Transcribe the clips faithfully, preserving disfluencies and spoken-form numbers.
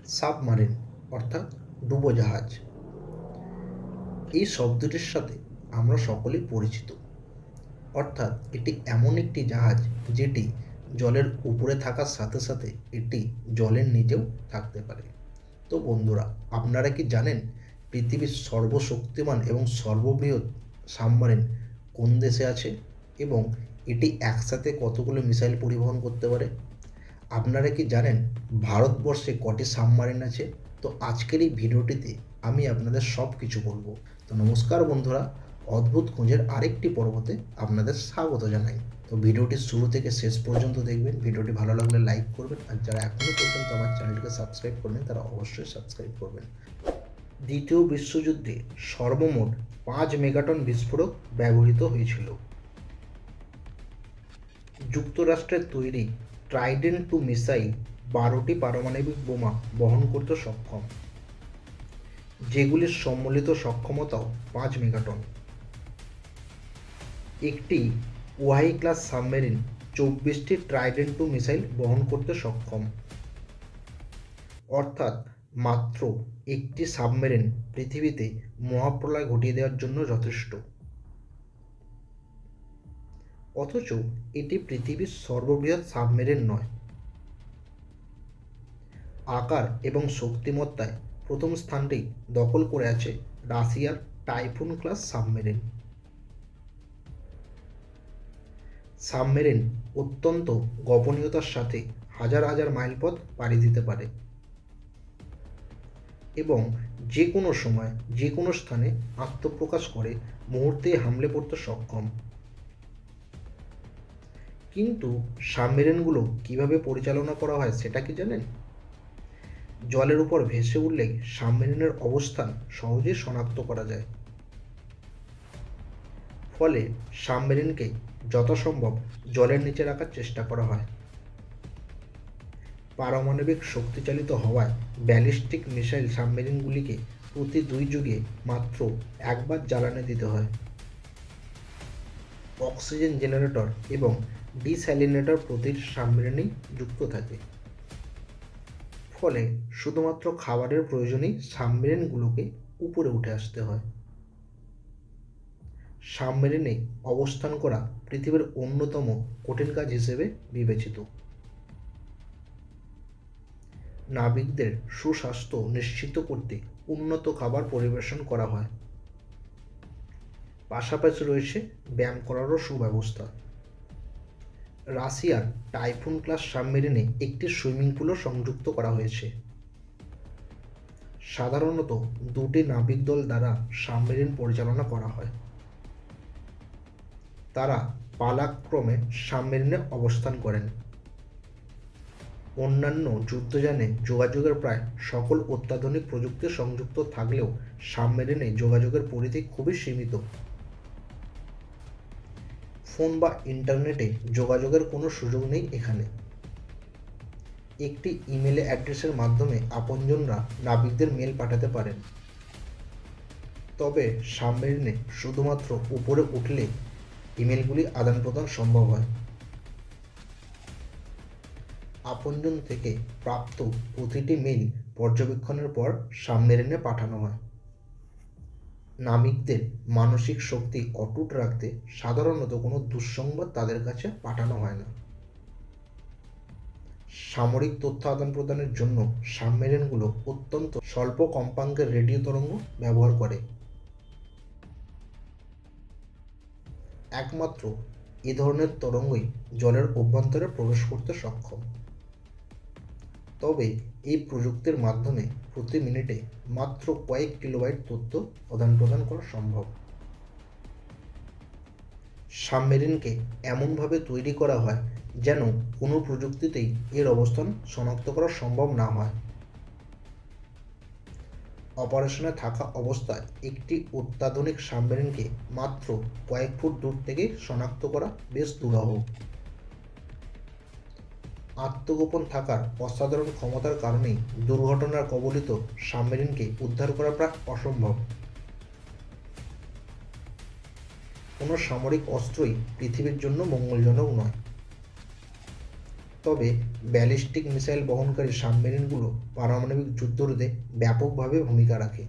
Submarine অর্থাৎ ডুবোজাহাজ। এই শব্দটির সাথে আমরা সকলেই পরিচিত। অর্থাৎ এটি এমন একটি জাহাজ যেটি জলের উপরে থাকার সাথে সাথে এটি জলের নিচেও থাকতে পারে। তো বন্ধুরা, আপনারা কি জানেন পৃথিবীর সর্বশক্তিমান এবং সর্ববৃহৎ সাবমারিন কোন দেশে আছে এবং এটি একসাথে কতগুলো মিসাইল পরিবহন করতে পারে? আপনারা কি জানেন ভারতবর্ষে কটি সাবমারিন আছে? তো আজকের এই ভিডিওটিতে আমি আপনাদের সব কিছু বলবো। তো নমস্কার বন্ধুরা, অদ্ভুত খোঁজের আরেকটি পর্বতে আপনাদের স্বাগত জানাই। তো ভিডিওটি শুরু থেকে শেষ পর্যন্ত দেখবেন। ভিডিওটি ভালো লাগলে লাইক করবেন, আর যারা এখনও পর্যন্ত আমার চ্যানেলটিকে সাবস্ক্রাইব করবেন তারা অবশ্যই সাবস্ক্রাইব করবেন। দ্বিতীয় বিশ্বযুদ্ধে সর্বমোট পাঁচ মেগাটন বিস্ফোরক ব্যবহৃত হয়েছিল। যুক্তরাষ্ট্রের তৈরি ট্রাইডেন্ট টু মিসাইল বারোটি পারমাণবিক বোমা বহন করতে সক্ষম, যেগুলির সম্মিলিত সক্ষমতাও পাঁচ মেগাটন। একটি ওয়াই ক্লাস সাবমেরিন চব্বিশটি ট্রাইডেন্ট টু মিসাইল বহন করতে সক্ষম, অর্থাৎ মাত্র একটি সাবমেরিন পৃথিবীতে মহাপ্রলয় ঘটিয়ে দেওয়ার জন্য যথেষ্ট। অথচ এটি পৃথিবীর সর্ববৃহৎ সাবমেরিন নয়। আকার এবং শক্তিমত্তায় প্রথম স্থানটি দখল করে আছে রাশিয়ার টাইফুন ক্লাস সাবমেরিন। সাবমেরিন অত্যন্ত গোপনীয়তার সাথে হাজার হাজার মাইল পথ পাড়ি দিতে পারে এবং যে কোনো সময় যে কোনো স্থানে আত্মপ্রকাশ করে মুহূর্তে হামলে পড়তে সক্ষম। কিন্তু সাবমেরিনগুলো কিভাবে পরিচালনা করা হয় সেটা কি জানেন? জলের উপর ভেসে উঠলেই সাবমেরিনের অবস্থান সহজে শনাক্ত করা যায়। ফলে সাবমেরিনকে যথাসম্ভব জলের নিচে রাখার চেষ্টা করা হয়। পারমাণবিক শক্তিচালিত হওয়ায় ব্যালিস্টিক মিসাইল সাবমেরিনগুলিকে প্রতি দুই যুগে মাত্র একবার জ্বালানি দিতে হয়। অক্সিজেন জেনারেটর এবং ডিস্যালিনেটর প্রতিটি সাবমেরিনেই যুক্ত থাকে। ফলে শুধুমাত্র খাবারের প্রয়োজনেই সাবমেরিনগুলোকে উপরে উঠে আসতে হয়। সাবমেরিনে অবস্থান করা পৃথিবীর অন্যতম কঠিন কাজ হিসেবে বিবেচিত। নাবিকদের সুস্বাস্থ্য নিশ্চিত করতে উন্নত খাবার পরিবেশন করা হয়। পাশাপাশি রয়েছে ব্যায়াম করারও সুব্যবস্থা। রাশিয়ার টাইফুন ক্লাস সাবমেরিনে একটি সুইমিং পুলও সংযুক্ত করা হয়েছে। সাধারণত দুটি নাবিক দল দ্বারা সাবমেরিন পরিচালনা করা হয়। তারা পালাক্রমে সাবমেরিনে অবস্থান করেন। অন্যান্য যুদ্ধযানে যোগাযোগের প্রায় সকল অত্যাধুনিক প্রযুক্তি সংযুক্ত থাকলেও সাবমেরিনে যোগাযোগের পরিধি খুবই সীমিত। ফোন বা ইন্টারনেটে যোগাযোগের কোনো সুযোগ নেই এখানে। একটি ইমেল অ্যাড্রেসের মাধ্যমে আপনজনরা নাবিকদের মেল পাঠাতে পারেন। তবে সাবমেরিনে শুধুমাত্র উপরে উঠলে ইমেলগুলি আদান প্রদান সম্ভব হয়। আপনজন থেকে প্রাপ্ত প্রতিটি মেল পর্যবেক্ষণের পর সাবমেরিনে পাঠানো হয়। নাবিকদের মানসিক শক্তি অটুট রাখতে সাধারণত কোনো দুঃসংবাদ তাদের কাছে পাঠানো হয় না। সামরিক তথ্য আদান প্রদানের জন্য সাবমেরিনগুলো অত্যন্ত স্বল্প কম্পাঙ্কের রেডিও তরঙ্গ ব্যবহার করে। একমাত্র এ ধরনের তরঙ্গই জলের অভ্যন্তরে প্রবেশ করতে সক্ষম। তবে এই প্রযুক্তির মাধ্যমে প্রতি মিনিটে মাত্র কয়েক কিলোবাইট তথ্য আদান প্রদান করা সম্ভব। সাবমেরিনকে এমনভাবে তৈরি করা হয় যেন কোনো প্রযুক্তিতেই এর অবস্থান শনাক্ত করা সম্ভব না হয়। অপারেশনে থাকা অবস্থায় একটি অত্যাধুনিক সাবমেরিনকে মাত্র কয়েক ফুট দূর থেকে শনাক্ত করা বেশ দুরূহ। আত্মগোপন থাকার অসাধারণ ক্ষমতার কারণেই দুর্ঘটনার কবলিত সাবমেরিনকে উদ্ধার করা প্রায় অসম্ভব। কোনো সামরিক অস্ত্রই পৃথিবীর জন্য মঙ্গলজনক নয়। তবে ব্যালিস্টিক মিসাইল বহনকারী সাবমেরিনগুলো পারমাণবিক যুদ্ধ রোধে ব্যাপকভাবে ভূমিকা রাখে,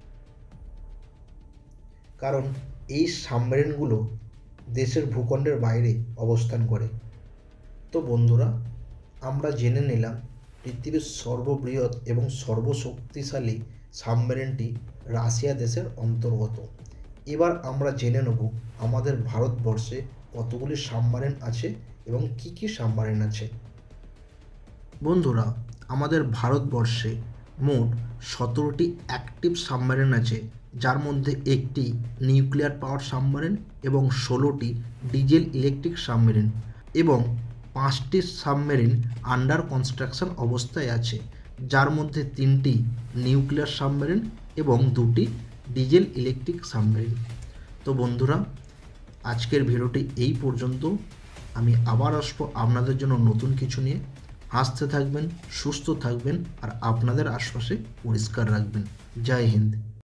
কারণ এই সাবমেরিনগুলো দেশের ভূখণ্ডের বাইরে অবস্থান করে। তো বন্ধুরা, আমরা জেনে নিলাম পৃথিবীর সর্ববৃহৎ এবং সর্বশক্তিশালী সাবমেরিনটি রাশিয়া দেশের অন্তর্গত। এবার আমরা জেনে নেব আমাদের ভারতবর্ষে কতগুলি সাবমেরিন আছে এবং কি কি সাবমেরিন আছে। বন্ধুরা, আমাদের ভারতবর্ষে মোট সতেরোটি অ্যাক্টিভ সাবমেরিন আছে, যার মধ্যে একটি নিউক্লিয়ার পাওয়ার সাবমেরিন এবং ষোলোটি ডিজেল ইলেকট্রিক সাবমেরিন এবং পাঁচটি সাবমেরিন আন্ডার কনস্ট্রাকশন অবস্থায় আছে, যার মধ্যে তিনটি নিউক্লিয়ার সাবমেরিন এবং দুটি ডিজেল ইলেকট্রিক সাবমেরিন। তো বন্ধুরা, আজকের ভিডিওটি এই পর্যন্ত। আমি আবার আসবো আপনাদের জন্য নতুন কিছু নিয়ে। হাসতে থাকবেন, সুস্থ থাকবেন আর আপনাদের আশপাশে পরিষ্কার রাখবেন। জয় হিন্দ।